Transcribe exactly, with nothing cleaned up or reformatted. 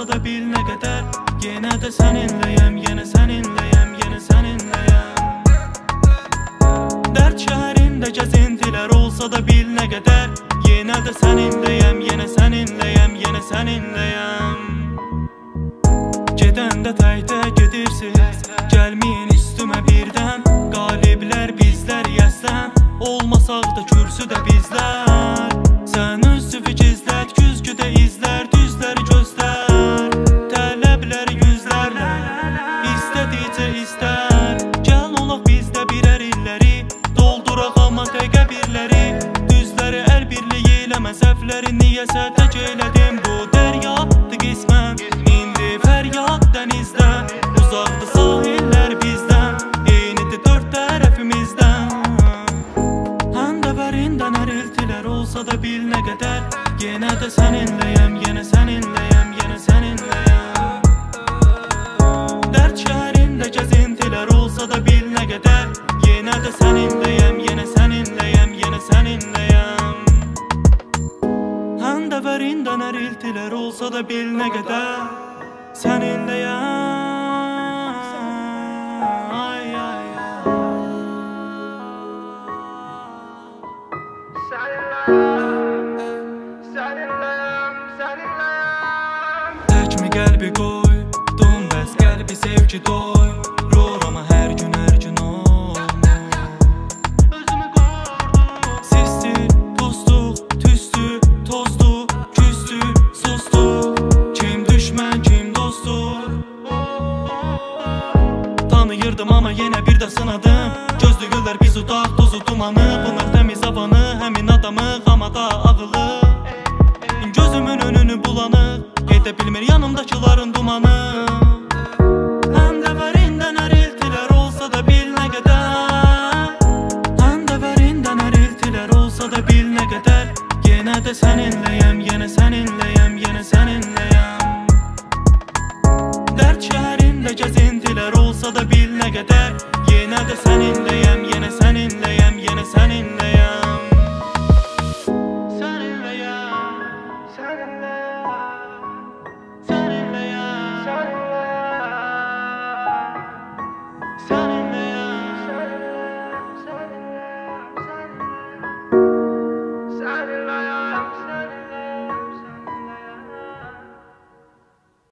olsa da bil ne kadar. Yine de seninleyim, yine seninleyim, yine seninleyim. Dert şehrinde gezintiler olsa da bil ne kadar. Yine de seninleyim, yine seninleyim, yine seninleyim. Geden de təydə gedirsiz, gelmeyin üstüme birden. Galibler bizler yəsən, olmasaq da kürsüdə bizler. Sen üstüvü gizlət, güzgüdə izlər, düzləri gözlər. Tələblər yüzlərlə, istədikcə istər. Gəl olaq bizdə birər illəri, dolduraq amma təqəbirləri. Düzləri əl birliyi eləmə, səhvləri niyəsə tək elədim. Bu dəryadır qismən, indi fəryad dənizdən. Uzaqdır sahillər bizdən, eynidir dörd tərəfimizdən. Həndəvərindən əriltilər olsa da bil nə qədər. Yenə də səninləyəm, yenə səninləyəm, yenə səninləyəm. Dərd şəhərində gəzintilər olsa da bil nə qədər. Yenə də səninləyəm, yenə səninləyəm, yenə səninləyəm. Həndəvərindən əriltilər olsa da bil nə qədər. Səninləyəm. Təkmi qəlbi qoy, dum bəs qəlbi sevgi doy. Rorama hər gün, hər gün olma. Özümü qordum. Sistir, tozduq, tüstü, tozduq, küstü, sustuq. Kim düşmən, kim dostdur. Tanıyırdım ama yenə bir də sınadım. Gözlü güllər biz udaq, tozu dumanı. Bunlar təmiz havanı, həmin adamı, amma da ağılı. Gözümün önünü bulanıq, gedə bilmir yanımdakıların dumanı. Həndəvərindən əriltilər olsa da bil nə qədər. Həndəvərindən əriltilər olsa da bil nə qədər. Yenə də səninləyəm, yenə səninləyəm, yenə səninləyəm. Dərd şəhərində gəzintilər olsa da bil nə qədər. Yenə də səninləyəm, yenə səninləyəm, yenə səninləyəm.